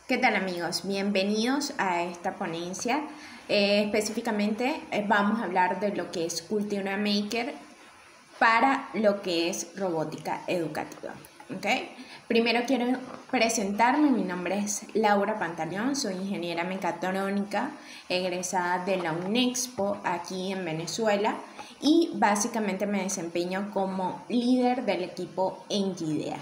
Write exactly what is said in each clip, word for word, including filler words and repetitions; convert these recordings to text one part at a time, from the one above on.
¿Qué tal, amigos? Bienvenidos a esta ponencia. Eh, específicamente eh, vamos a hablar de lo que es Cultura Maker para lo que es robótica educativa. ¿Okay? Primero quiero presentarme, mi nombre es Laura Pantaleón, soy ingeniera mecatrónica egresada de la UNEXPO aquí en Venezuela y básicamente me desempeño como líder del equipo Engidea.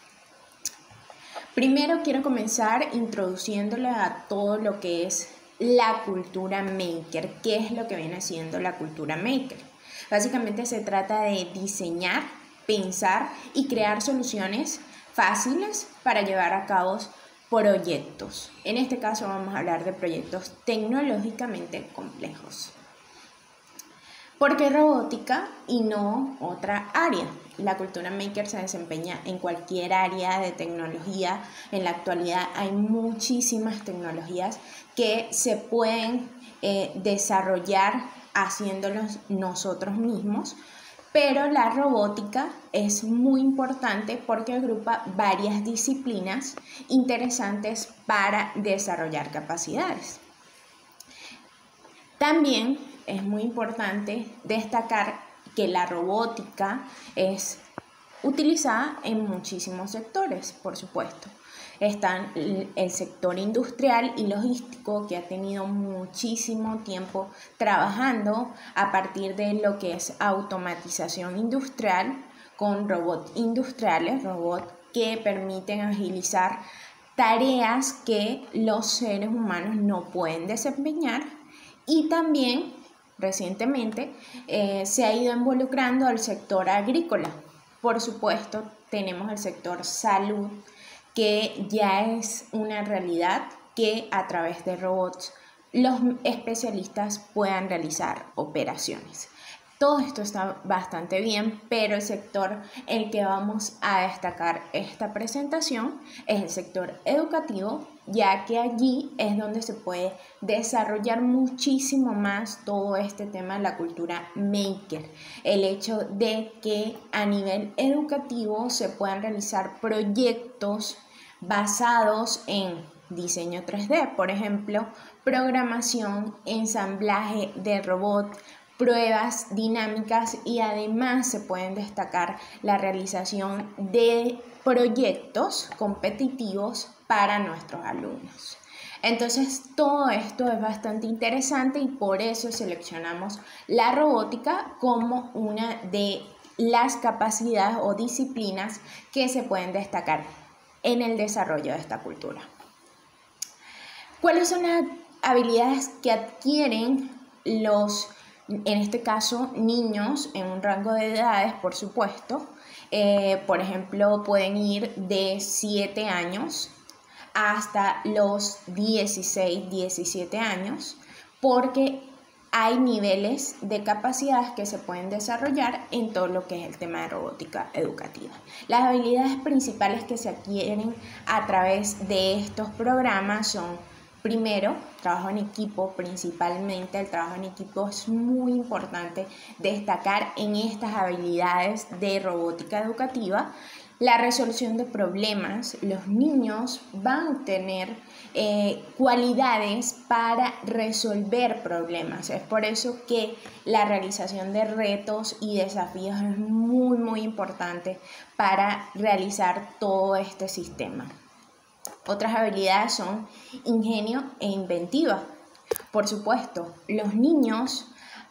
Primero quiero comenzar introduciéndole a todo lo que es la cultura maker. ¿Qué es lo que viene siendo la cultura maker? Básicamente se trata de diseñar, pensar y crear soluciones fáciles para llevar a cabo proyectos. En este caso vamos a hablar de proyectos tecnológicamente complejos. ¿Por qué robótica y no otra área? La cultura maker se desempeña en cualquier área de tecnología. En la actualidad hay muchísimas tecnologías que se pueden eh, desarrollar haciéndolos nosotros mismos, pero la robótica es muy importante porque agrupa varias disciplinas interesantes para desarrollar capacidades. También es muy importante destacar que la robótica es utilizada en muchísimos sectores, por supuesto. Están el sector industrial y logístico, que ha tenido muchísimo tiempo trabajando a partir de lo que es automatización industrial con robots industriales, robots que permiten agilizar tareas que los seres humanos no pueden desempeñar. Y también recientemente eh, se ha ido involucrando al sector agrícola. Por supuesto, tenemos el sector salud, que ya es una realidad que a través de robots los especialistas puedan realizar operaciones. Todo esto está bastante bien, pero el sector en el que vamos a destacar esta presentación es el sector educativo, ya que allí es donde se puede desarrollar muchísimo más todo este tema de la cultura maker. El hecho de que a nivel educativo se puedan realizar proyectos basados en diseño tres D, por ejemplo, programación, ensamblaje de robots, pruebas dinámicas, y además se pueden destacar la realización de proyectos competitivos para nuestros alumnos. Entonces, todo esto es bastante interesante y por eso seleccionamos la robótica como una de las capacidades o disciplinas que se pueden destacar en el desarrollo de esta cultura. ¿Cuáles son las habilidades que adquieren los, en este caso, niños en un rango de edades, por supuesto? Eh, por ejemplo, pueden ir de siete años hasta los dieciséis, diecisiete años, porque hay niveles de capacidades que se pueden desarrollar en todo lo que es el tema de robótica educativa. Las habilidades principales que se adquieren a través de estos programas son: primero, trabajo en equipo. Principalmente el trabajo en equipo es muy importante destacar en estas habilidades de robótica educativa. La resolución de problemas. Los niños van a tener eh, cualidades para resolver problemas. Es por eso que la realización de retos y desafíos es muy, muy importante para realizar todo este sistema. Otras habilidades son ingenio e inventiva. Por supuesto, los niños,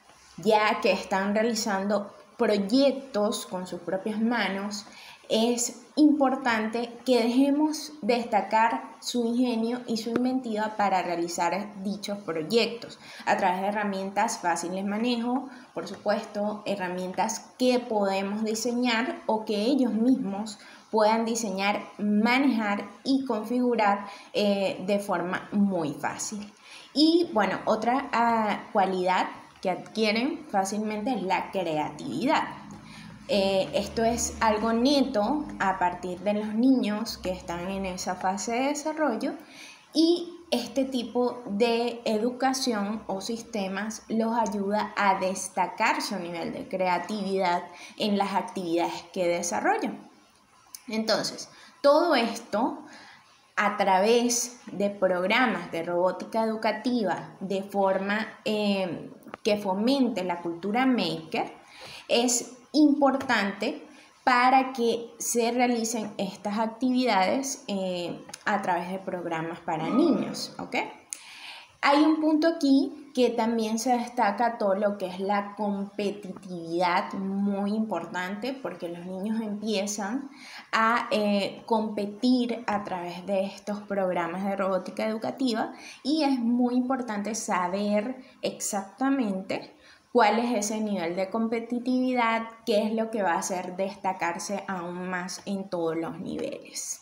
ya que están realizando proyectos con sus propias manos, es importante que dejemos destacar su ingenio y su inventiva para realizar dichos proyectos a través de herramientas fáciles de manejo, por supuesto, herramientas que podemos diseñar o que ellos mismos puedan diseñar, manejar y configurar eh, de forma muy fácil. Y bueno, otra uh, cualidad que adquieren fácilmente es la creatividad. Eh, esto es algo neto a partir de los niños que están en esa fase de desarrollo, y este tipo de educación o sistemas los ayuda a destacar su nivel de creatividad en las actividades que desarrollan. Entonces, todo esto a través de programas de robótica educativa de forma eh, que fomente la cultura maker, es importante para que se realicen estas actividades eh, a través de programas para niños, ¿ok? Hay un punto aquí que también se destaca todo lo que es la competitividad, muy importante, porque los niños empiezan a eh, competir a través de estos programas de robótica educativa y es muy importante saber exactamente cuál es ese nivel de competitividad, qué es lo que va a hacer destacarse aún más en todos los niveles.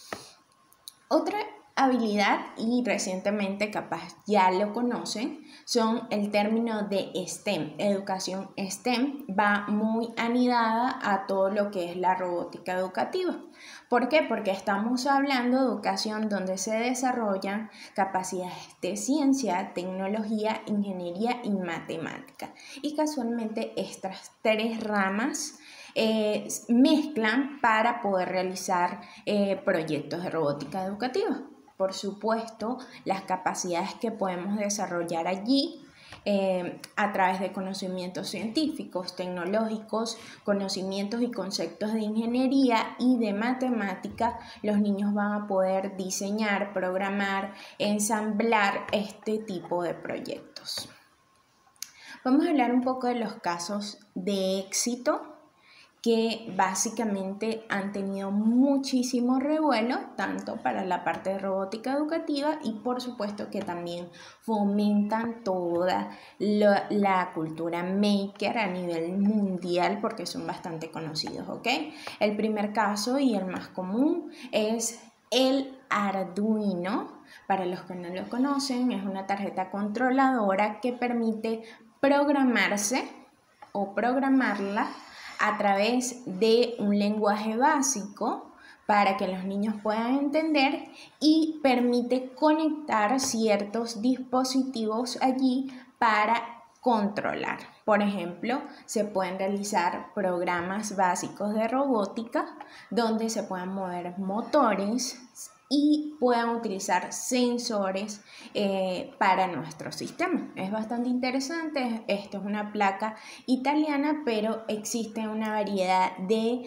Otra habilidad, y recientemente capaz ya lo conocen, son el término de STEM. Educación STEM va muy anidada a todo lo que es la robótica educativa. ¿Por qué? Porque estamos hablando de educación donde se desarrollan capacidades de ciencia, tecnología, ingeniería y matemática. Y casualmente estas tres ramas eh, mezclan para poder realizar eh, proyectos de robótica educativa. Por supuesto, las capacidades que podemos desarrollar allí Eh, a través de conocimientos científicos, tecnológicos, conocimientos y conceptos de ingeniería y de matemática, los niños van a poder diseñar, programar, ensamblar este tipo de proyectos. Vamos a hablar un poco de los casos de éxito que básicamente han tenido muchísimo revuelo, tanto para la parte de robótica educativa y por supuesto que también fomentan toda la, la cultura maker a nivel mundial porque son bastante conocidos, ¿ok? El primer caso y el más común es el Arduino. Para los que no lo conocen, es una tarjeta controladora que permite programarse o programarla a través de un lenguaje básico para que los niños puedan entender y permite conectar ciertos dispositivos allí para controlar. Por ejemplo, se pueden realizar programas básicos de robótica donde se puedan mover motores y puedan utilizar sensores eh, para nuestro sistema. Es bastante interesante. Esto es una placa italiana, pero existe una variedad de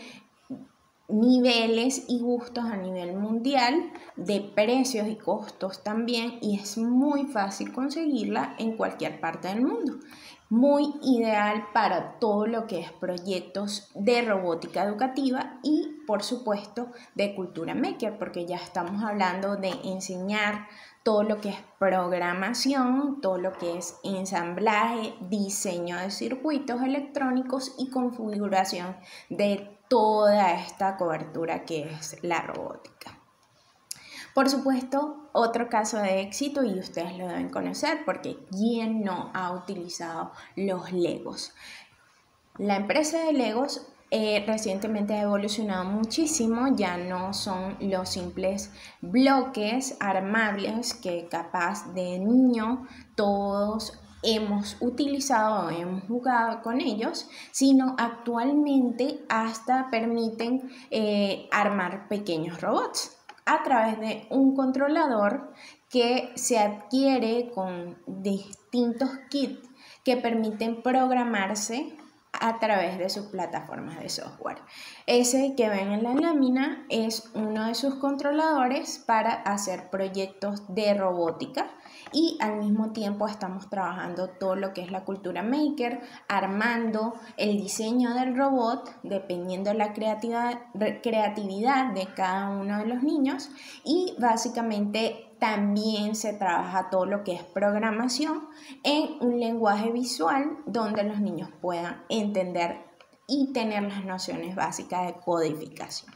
niveles y gustos a nivel mundial, de precios y costos también, y es muy fácil conseguirla en cualquier parte del mundo. Muy ideal para todo lo que es proyectos de robótica educativa y por supuesto de cultura maker, porque ya estamos hablando de enseñar todo lo que es programación, todo lo que es ensamblaje, diseño de circuitos electrónicos y configuración de toda esta cobertura que es la robótica. Por supuesto, otro caso de éxito, y ustedes lo deben conocer porque ¿quién no ha utilizado los Legos? La empresa de Legos eh, recientemente ha evolucionado muchísimo, ya no son los simples bloques armables que capaz de niño todos hemos utilizado o hemos jugado con ellos, sino actualmente hasta permiten eh, armar pequeños robots a través de un controlador que se adquiere con distintos kits que permiten programarse a través de sus plataformas de software. Ese que ven en la lámina es uno de sus controladores para hacer proyectos de robótica y al mismo tiempo estamos trabajando todo lo que es la cultura maker, armando el diseño del robot dependiendo de la creatividad, creatividad de cada uno de los niños y básicamente también se trabaja todo lo que es programación en un lenguaje visual donde los niños puedan entender y tener las nociones básicas de codificación.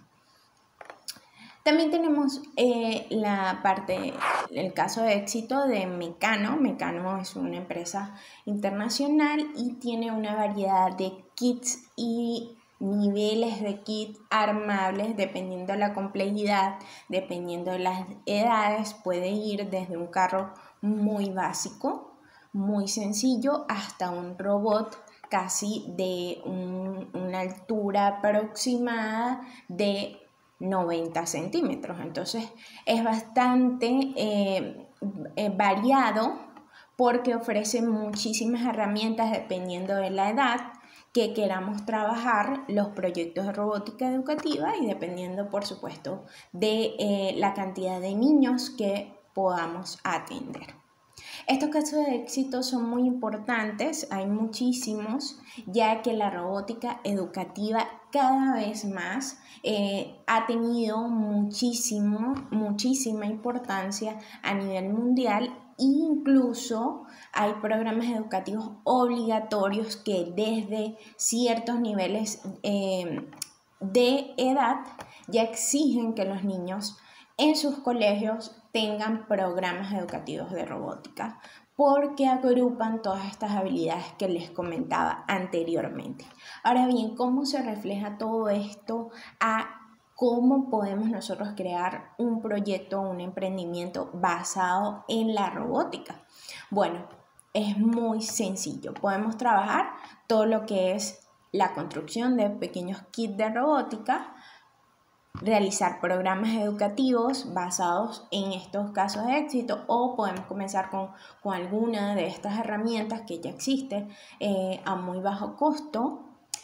También tenemos eh, la parte, el caso de éxito de Meccano. Meccano es una empresa internacional y tiene una variedad de kits y niveles de kit armables dependiendo de la complejidad, dependiendo de las edades. Puede ir desde un carro muy básico, muy sencillo, hasta un robot casi de un, una altura aproximada de noventa centímetros. Entonces es bastante eh, eh, variado porque ofrece muchísimas herramientas dependiendo de la edad que queramos trabajar los proyectos de robótica educativa y dependiendo, por supuesto, de eh, la cantidad de niños que podamos atender. Estos casos de éxito son muy importantes, hay muchísimos, ya que la robótica educativa cada vez más eh, ha tenido muchísimo, muchísima importancia a nivel mundial e incluso hay programas educativos obligatorios que desde ciertos niveles eh, de edad ya exigen que los niños en sus colegios tengan programas educativos de robótica porque agrupan todas estas habilidades que les comentaba anteriormente. Ahora bien, ¿cómo se refleja todo esto a cómo podemos nosotros crear un proyecto o un emprendimiento basado en la robótica? Bueno, es muy sencillo. Podemos trabajar todo lo que es la construcción de pequeños kits de robótica, realizar programas educativos basados en estos casos de éxito o podemos comenzar con, con alguna de estas herramientas que ya existen eh, a muy bajo costo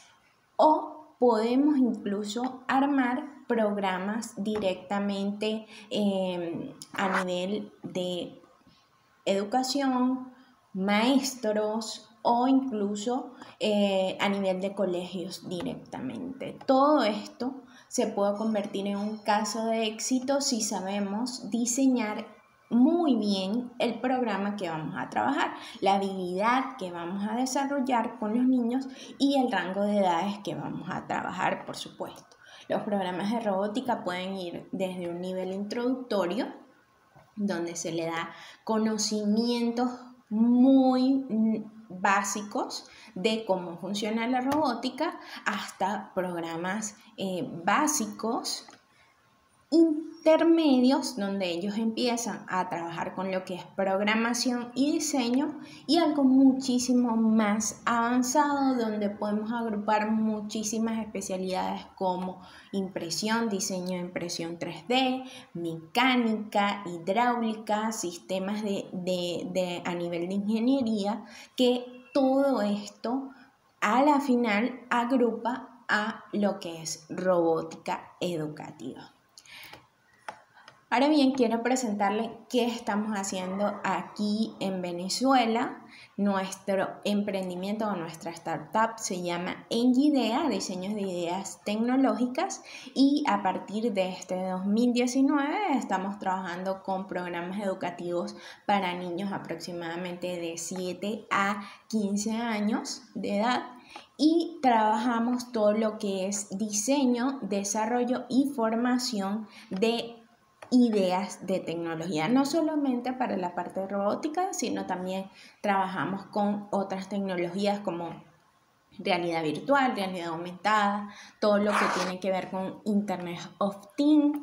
o podemos incluso armar programas directamente eh, a nivel de educación, maestros o incluso eh, a nivel de colegios directamente. Todo esto se puede convertir en un caso de éxito si sabemos diseñar muy bien el programa que vamos a trabajar, la habilidad que vamos a desarrollar con los niños y el rango de edades que vamos a trabajar, por supuesto. Los programas de robótica pueden ir desde un nivel introductorio, donde se le da conocimientos muy básicos de cómo funciona la robótica, hasta programas eh, básicos intermedios donde ellos empiezan a trabajar con lo que es programación y diseño, y algo muchísimo más avanzado donde podemos agrupar muchísimas especialidades como impresión, diseño de impresión tres D, mecánica, hidráulica, sistemas de, de, de, a nivel de ingeniería, que todo esto a la final agrupa a lo que es robótica educativa. Ahora bien, quiero presentarles qué estamos haciendo aquí en Venezuela. Nuestro emprendimiento o nuestra startup se llama Engidea, Diseños de Ideas Tecnológicas, y a partir de este dos mil diecinueve estamos trabajando con programas educativos para niños aproximadamente de siete a quince años de edad. Y trabajamos todo lo que es diseño, desarrollo y formación de ideas de tecnología, no solamente para la parte de robótica, sino también trabajamos con otras tecnologías como realidad virtual, realidad aumentada, todo lo que tiene que ver con Internet of Things.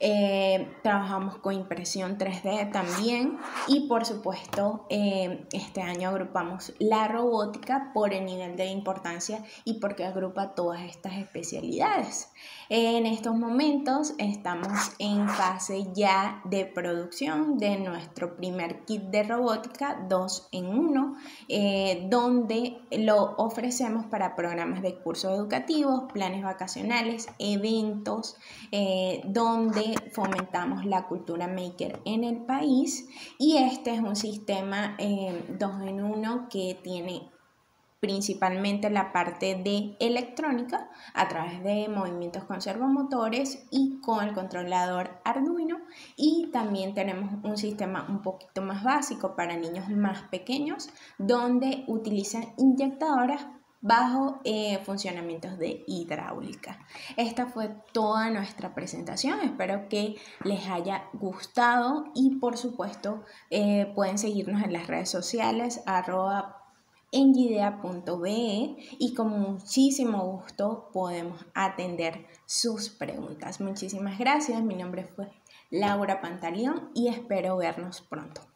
Eh, trabajamos con impresión tres D también y por supuesto eh, este año agrupamos la robótica por el nivel de importancia y porque agrupa todas estas especialidades. Eh, en estos momentos estamos en fase ya de producción de nuestro primer kit de robótica dos en uno, eh, donde lo ofrecemos para programas de cursos educativos, planes vacacionales, eventos, eh, donde fomentamos la cultura maker en el país, y este es un sistema eh, dos en uno que tiene principalmente la parte de electrónica a través de movimientos con servomotores y con el controlador Arduino, y también tenemos un sistema un poquito más básico para niños más pequeños donde utilizan inyectadoras bajo eh, funcionamientos de hidráulica. Esta fue toda nuestra presentación, espero que les haya gustado y por supuesto eh, pueden seguirnos en las redes sociales arroba engidea punto be y con muchísimo gusto podemos atender sus preguntas. Muchísimas gracias, mi nombre fue Laura Pantaleón y espero vernos pronto.